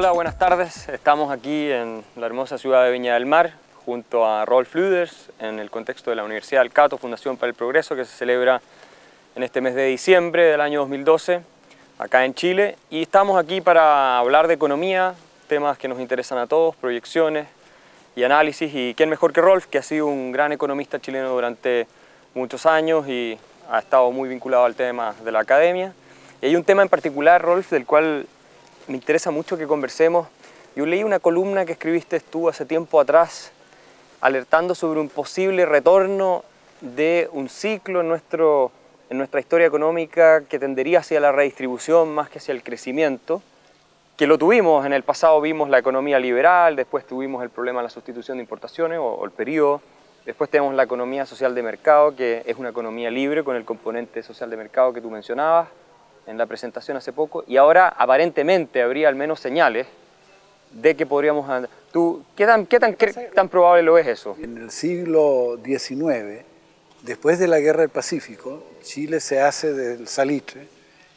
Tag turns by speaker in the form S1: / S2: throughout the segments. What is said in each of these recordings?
S1: Hola, buenas tardes. Estamos aquí en la hermosa ciudad de Viña del Mar junto a Rolf Lüders en el contexto de la Universidad del Cato, Fundación para el Progreso, que se celebra en este mes de diciembre del año 2012 acá en Chile. Y estamos aquí para hablar de economía, temas que nos interesan a todos, proyecciones y análisis. Y quién mejor que Rolf, que ha sido un gran economista chileno durante muchos años y ha estado muy vinculado al tema de la academia. Y hay un tema en particular, Rolf, del cual me interesa mucho que conversemos. Yo leí una columna que escribiste tú hace tiempo atrás, alertando sobre un posible retorno de un ciclo en nuestra historia económica que tendería hacia la redistribución más que hacia el crecimiento, que lo tuvimos en el pasado. Vimos la economía liberal, después tuvimos el problema de la sustitución de importaciones o el periodo, después tenemos la economía social de mercado, que es una economía libre con el componente social de mercado que tú mencionabas en la presentación hace poco, y ahora aparentemente habría al menos señales de que podríamos andar. ¿Qué tan probable lo es eso?
S2: En el siglo XIX, después de la Guerra del Pacífico, Chile se hace del salitre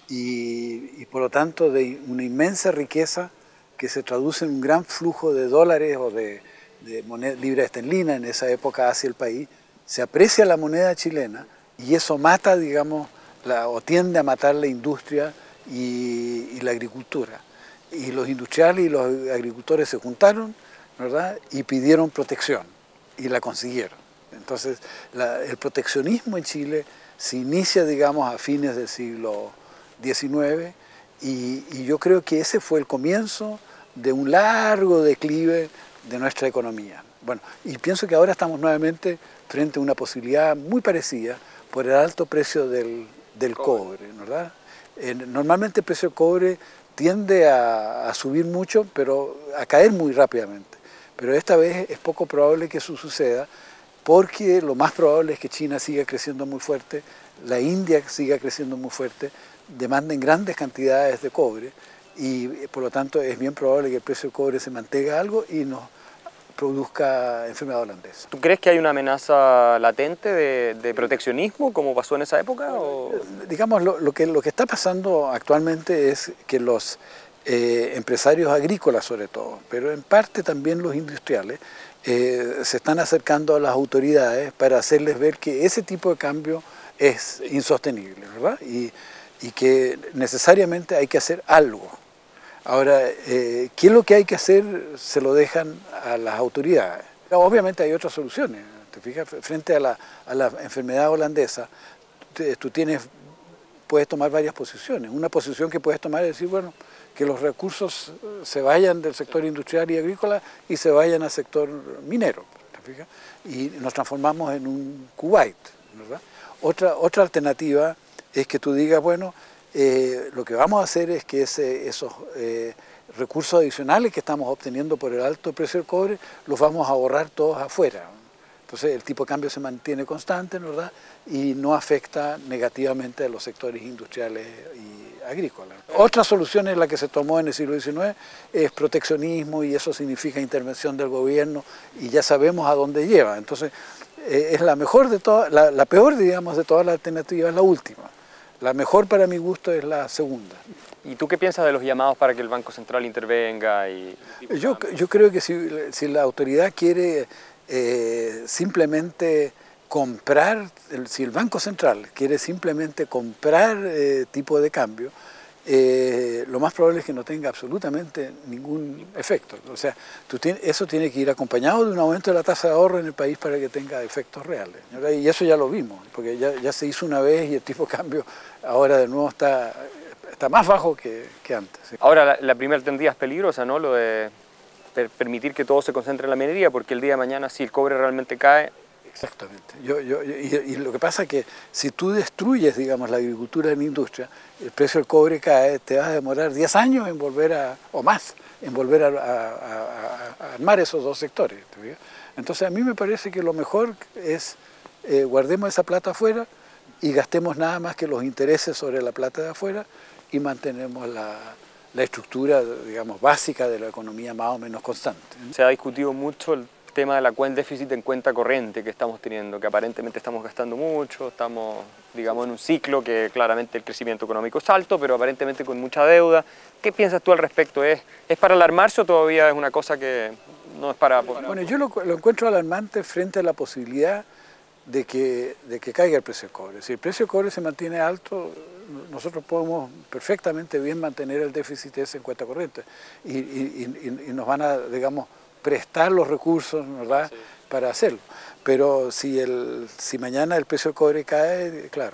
S2: y por lo tanto de una inmensa riqueza que se traduce en un gran flujo de dólares o de moneda libra esterlina en esa época hacia el país. Se aprecia la moneda chilena y eso mata, digamos, o tiende a matar la industria y la agricultura. Y los industriales y los agricultores se juntaron, ¿verdad?, y pidieron protección y la consiguieron. Entonces, el proteccionismo en Chile se inicia, digamos, a fines del siglo XIX y yo creo que ese fue el comienzo de un largo declive de nuestra economía. Bueno, y pienso que ahora estamos nuevamente frente a una posibilidad muy parecida por el alto precio del cobre, ¿verdad? Normalmente el precio del cobre tiende a subir mucho, pero a caer muy rápidamente. Pero esta vez es poco probable que eso suceda, porque lo más probable es que China siga creciendo muy fuerte, la India siga creciendo muy fuerte, demanden grandes cantidades de cobre y por lo tanto es bien probable que el precio del cobre se mantenga algo y nos produzca enfermedad holandesa.
S1: ¿Tú crees que hay una amenaza latente de proteccionismo, como pasó en esa época? ¿O?
S2: Digamos, lo que está pasando actualmente es que los empresarios agrícolas sobre todo, pero en parte también los industriales, se están acercando a las autoridades para hacerles ver que ese tipo de cambio es insostenible, ¿verdad? Y que necesariamente hay que hacer algo. Ahora, ¿qué es lo que hay que hacer? Se lo dejan a las autoridades. Obviamente hay otras soluciones. ¿Te fijas? Frente a la enfermedad holandesa, tú puedes tomar varias posiciones. Una posición que puedes tomar es decir, bueno, que los recursos se vayan del sector industrial y agrícola y se vayan al sector minero. ¿Te fijas? Y nos transformamos en un Kuwait, ¿verdad? Otra alternativa es que tú digas, bueno, lo que vamos a hacer es que esos recursos adicionales que estamos obteniendo por el alto precio del cobre los vamos a ahorrar todos afuera. Entonces el tipo de cambio se mantiene constante, ¿verdad? Y no afecta negativamente a los sectores industriales y agrícolas. Otra solución es la que se tomó en el siglo XIX, es proteccionismo, y eso significa intervención del gobierno y ya sabemos a dónde lleva. Entonces es la mejor de todas, la peor, digamos, de todas las alternativas es la última. La mejor para mi gusto es la segunda.
S1: ¿Y tú qué piensas de los llamados para que el Banco Central intervenga?
S2: Yo creo que si la autoridad quiere simplemente comprar, si el Banco Central quiere simplemente comprar tipo de cambio, lo más probable es que no tenga absolutamente ningún efecto. O sea, eso tiene que ir acompañado de un aumento de la tasa de ahorro en el país para que tenga efectos reales. Y eso ya lo vimos, porque ya se hizo una vez y el tipo de cambio ahora de nuevo está más bajo que antes. ¿Sí?
S1: Ahora, la primera alternativa es peligrosa, ¿no? Lo de permitir que todo se concentre en la minería, porque el día de mañana, si el cobre realmente cae...
S2: Exactamente. Y lo que pasa es que si tú destruyes, digamos, la agricultura en la industria, el precio del cobre cae, te vas a demorar 10 años en volver o más, en volver a armar esos dos sectores. Entonces a mí me parece que lo mejor es guardemos esa plata afuera y gastemos nada más que los intereses sobre la plata de afuera y mantenemos la estructura, digamos, básica de la economía más o menos constante.
S1: Se ha discutido mucho tema del déficit en cuenta corriente que estamos teniendo, que aparentemente estamos gastando mucho, estamos, digamos, en un ciclo que claramente el crecimiento económico es alto, pero aparentemente con mucha deuda. ¿Qué piensas tú al respecto? ¿Es para alarmarse o todavía es una cosa que no es para...?
S2: Bueno, yo lo encuentro alarmante frente a la posibilidad de que caiga el precio del cobre. Si el precio del cobre se mantiene alto, nosotros podemos perfectamente bien mantener el déficit ese en cuenta corriente y nos van a, digamos, prestar los recursos, ¿verdad?, sí, para hacerlo. Pero si mañana el precio del cobre cae, claro,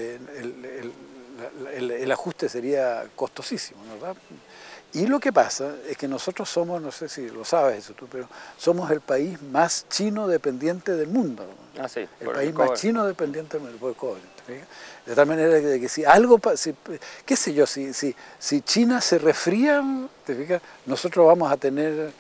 S2: el ajuste sería costosísimo, ¿verdad? Y lo que pasa es que nosotros somos, no sé si lo sabes eso tú, pero somos el país más chino dependiente del mundo.
S1: Ah, sí,
S2: el país más chino dependiente del mundo, por el cobre. De tal manera que si algo, qué sé yo, si China se resfría, ¿te fijas?, nosotros vamos a tener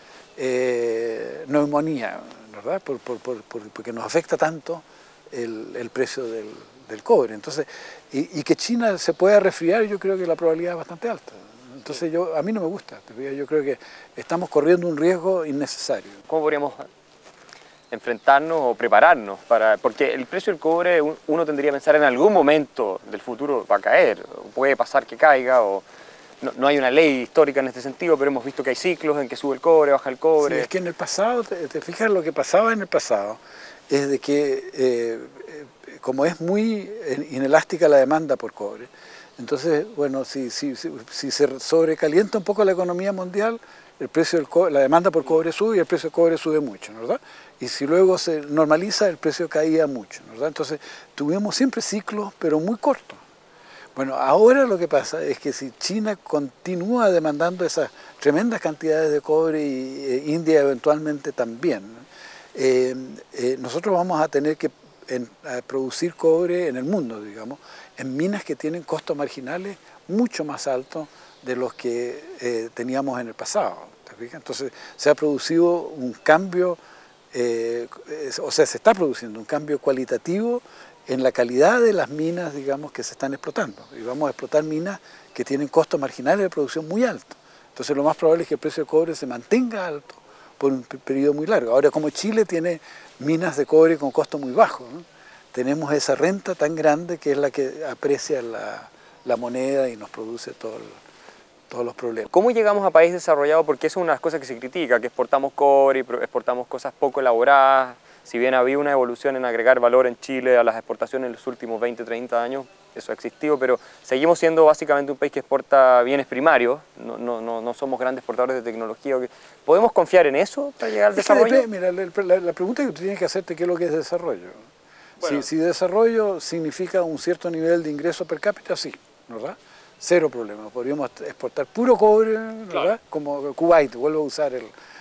S2: neumonía, ¿verdad? Porque nos afecta tanto el precio del cobre. Entonces, y que China se pueda resfriar, yo creo que la probabilidad es bastante alta. Entonces a mí no me gusta, yo creo que estamos corriendo un riesgo innecesario.
S1: ¿Cómo podríamos enfrentarnos o prepararnos porque el precio del cobre uno tendría que pensar en algún momento del futuro va a caer, puede pasar que caiga, o no hay una ley histórica en este sentido, pero hemos visto que hay ciclos en que sube el cobre, baja el cobre.
S2: Sí, es que en el pasado, te fijas, lo que pasaba en el pasado es de que como es muy inelástica la demanda por cobre, entonces, bueno, si se sobrecalienta un poco la economía mundial, el precio del cobre, la demanda por cobre sube y el precio del cobre sube mucho, ¿verdad? Y si luego se normaliza, el precio caía mucho, ¿verdad? Entonces, tuvimos siempre ciclos, pero muy cortos. Bueno, ahora lo que pasa es que si China continúa demandando esas tremendas cantidades de cobre y India eventualmente también, nosotros vamos a tener que producir cobre en el mundo, digamos, en minas que tienen costos marginales mucho más altos de los que teníamos en el pasado. ¿Te fijas? Entonces se ha producido un cambio, o sea, se está produciendo un cambio cualitativo en la calidad de las minas, digamos, que se están explotando. Y vamos a explotar minas que tienen costos marginales de producción muy altos. Entonces lo más probable es que el precio del cobre se mantenga alto por un periodo muy largo. Ahora, como Chile tiene minas de cobre con costo muy bajo, ¿no?, tenemos esa renta tan grande que es la que aprecia la moneda y nos produce todos los problemas.
S1: ¿Cómo llegamos a país desarrollado? Porque eso es una de las cosas que se critica, que exportamos cobre y exportamos cosas poco elaboradas. Si bien había una evolución en agregar valor en Chile a las exportaciones en los últimos 20, 30 años, eso ha existido, pero seguimos siendo básicamente un país que exporta bienes primarios, no somos grandes exportadores de tecnología. ¿Podemos confiar en eso para llegar al desarrollo?
S2: Mira, la pregunta que tú tienes que hacerte es qué es lo que es desarrollo. Bueno, si desarrollo significa un cierto nivel de ingreso per cápita, sí, ¿verdad? Cero problema. Podríamos exportar puro cobre, ¿verdad? Claro. Como Kuwait, vuelvo a usar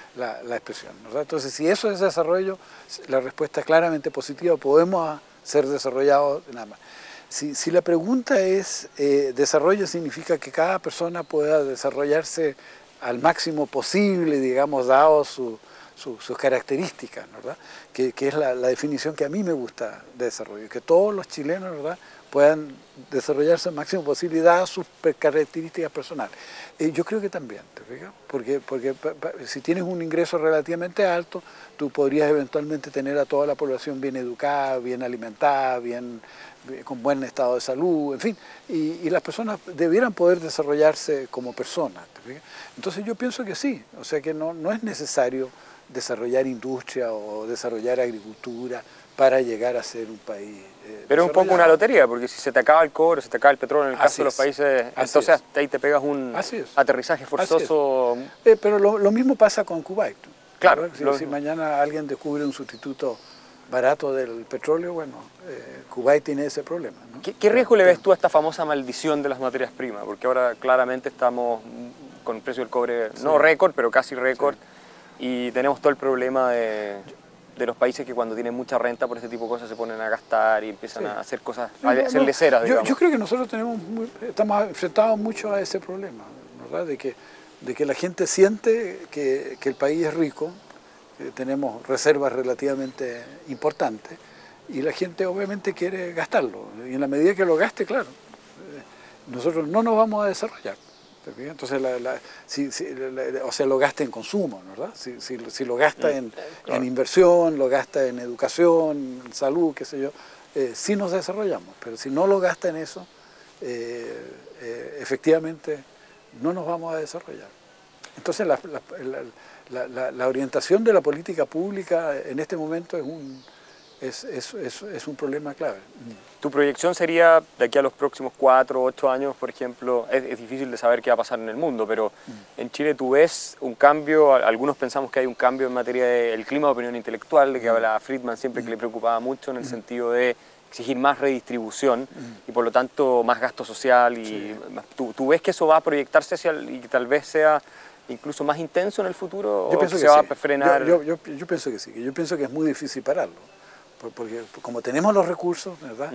S2: la expresión, ¿verdad? Entonces, si eso es desarrollo, la respuesta es claramente positiva, podemos ser desarrollados nada más. Si la pregunta es, desarrollo significa que cada persona pueda desarrollarse al máximo posible, digamos, dado sus características, ¿verdad? Que es la definición que a mí me gusta de desarrollo, que todos los chilenos, ¿verdad?, puedan desarrollarse al máximo posible dadas sus características personales. Yo creo que también, ¿te fijas? Porque si tienes un ingreso relativamente alto, tú podrías eventualmente tener a toda la población bien educada, bien alimentada, con buen estado de salud, en fin, y las personas debieran poder desarrollarse como personas, ¿te fijas? Entonces yo pienso que sí, o sea que no es necesario desarrollar industria o desarrollar agricultura para llegar a ser un país
S1: pero es un poco una lotería, porque si se te acaba el cobre, se te acaba el petróleo en el caso de los países, entonces hasta ahí te pegas un aterrizaje forzoso.
S2: Pero lo mismo pasa con Kuwait.
S1: Claro.
S2: Si mañana alguien descubre un sustituto barato del petróleo, bueno, Kuwait tiene ese problema, ¿no?
S1: ¿Qué riesgo le ves tú a esta famosa maldición de las materias primas? Porque ahora claramente estamos con el precio del cobre, no récord, pero casi récord, y tenemos todo el problema de los países que cuando tienen mucha renta por este tipo de cosas se ponen a gastar y empiezan a hacer cosas, a hacer leceras, digamos.
S2: Yo creo que nosotros estamos enfrentados mucho a ese problema, ¿verdad? De que la gente siente que el país es rico, que tenemos reservas relativamente importantes, y la gente obviamente quiere gastarlo. Y en la medida que lo gaste, claro, nosotros no nos vamos a desarrollar. Entonces, o sea, lo gasta en consumo, ¿verdad? Si lo gasta en inversión, lo gasta en educación, en salud, qué sé yo, sí nos desarrollamos, pero si no lo gasta en eso, efectivamente no nos vamos a desarrollar. Entonces, la orientación de la política pública en este momento es un problema clave.
S1: ¿Tu proyección sería de aquí a los próximos 4 o 8 años, por ejemplo? Es difícil de saber qué va a pasar en el mundo, pero en Chile tú ves un cambio, algunos pensamos que hay un cambio en materia del clima de opinión intelectual, de que habla Friedman siempre que le preocupaba mucho en el sentido de exigir más redistribución y por lo tanto más gasto social. Y ¿tú ves que eso va a proyectarse y que tal vez sea incluso más intenso en el futuro?
S2: Yo pienso que
S1: se va
S2: sí.
S1: a frenar?
S2: Yo pienso que sí, yo pienso que es muy difícil pararlo. Porque como tenemos los recursos, ¿verdad?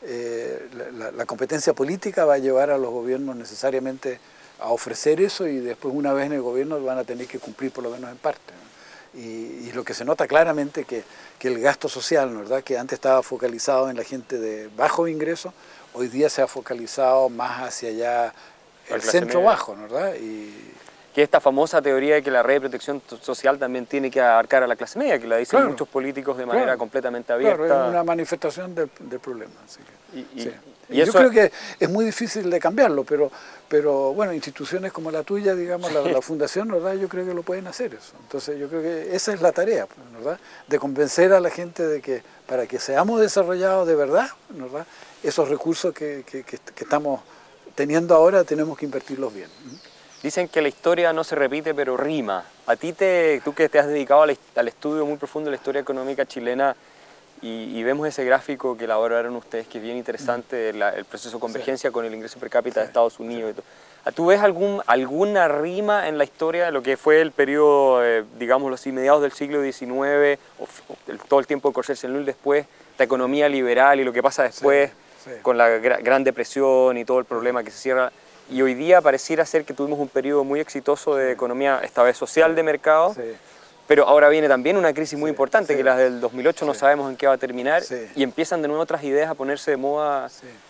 S2: La competencia política va a llevar a los gobiernos necesariamente a ofrecer eso y después una vez en el gobierno van a tener que cumplir por lo menos en parte, ¿no? Y lo que se nota claramente que el gasto social, ¿verdad? Que antes estaba focalizado en la gente de bajo ingreso, hoy día se ha focalizado más hacia allá el centro bajo, ¿verdad?
S1: Que esta famosa teoría de que la red de protección social también tiene que abarcar a la clase media, que la dicen muchos políticos de manera completamente abierta.
S2: Claro, es una manifestación del problema. Así que,
S1: y eso,
S2: yo creo que es muy difícil de cambiarlo, pero bueno, instituciones como la tuya, digamos, la Fundación, ¿verdad? Yo creo que lo pueden hacer eso. Entonces yo creo que esa es la tarea, ¿verdad? De convencer a la gente de que para que seamos desarrollados de verdad, ¿verdad? Esos recursos que estamos teniendo ahora tenemos que invertirlos bien.
S1: Dicen que la historia no se repite, pero rima. A ti, tú que te has dedicado al estudio muy profundo de la historia económica chilena y vemos ese gráfico que elaboraron ustedes, que es bien interesante, el proceso de convergencia con el ingreso per cápita de Estados Unidos. Y todo. ¿Tú ves alguna rima en la historia de lo que fue el periodo, digamos, los mediados del siglo XIX, todo el tiempo de Corsel-Senul después, esta economía liberal y lo que pasa después con la Gran Depresión y todo el problema que se cierra? Y hoy día pareciera ser que tuvimos un periodo muy exitoso de economía, esta vez social de mercado, pero ahora viene también una crisis muy importante, que la del 2008 no sabemos en qué va a terminar, y empiezan de nuevo otras ideas a ponerse de moda.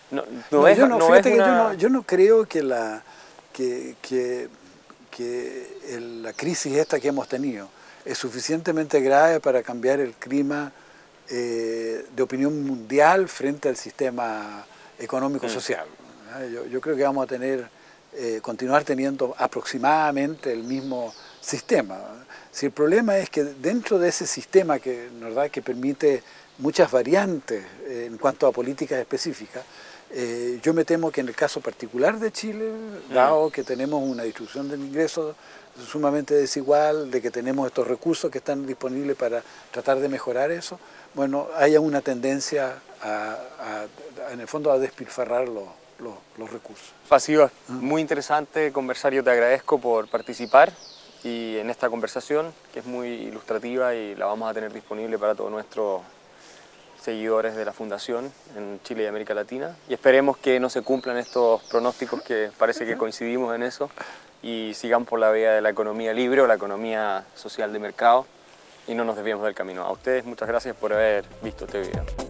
S2: Yo no creo que la crisis esta que hemos tenido es suficientemente grave para cambiar el clima de opinión mundial frente al sistema económico-social. Yo creo que vamos a continuar teniendo aproximadamente el mismo sistema. Si el problema es que dentro de ese sistema ¿verdad? Que permite muchas variantes en cuanto a políticas específicas, yo me temo que en el caso particular de Chile, dado que tenemos una distribución del ingreso sumamente desigual, de que tenemos estos recursos que están disponibles para tratar de mejorar eso, bueno, haya una tendencia en el fondo a despilfarrar los recursos.
S1: Ha sido muy interesante conversar, yo te agradezco por participar y en esta conversación que es muy ilustrativa y la vamos a tener disponible para todos nuestros seguidores de la Fundación en Chile y América Latina y esperemos que no se cumplan estos pronósticos, que parece que coincidimos en eso, y sigamos por la vía de la economía libre o la economía social de mercado y no nos desviemos del camino. A ustedes muchas gracias por haber visto este video.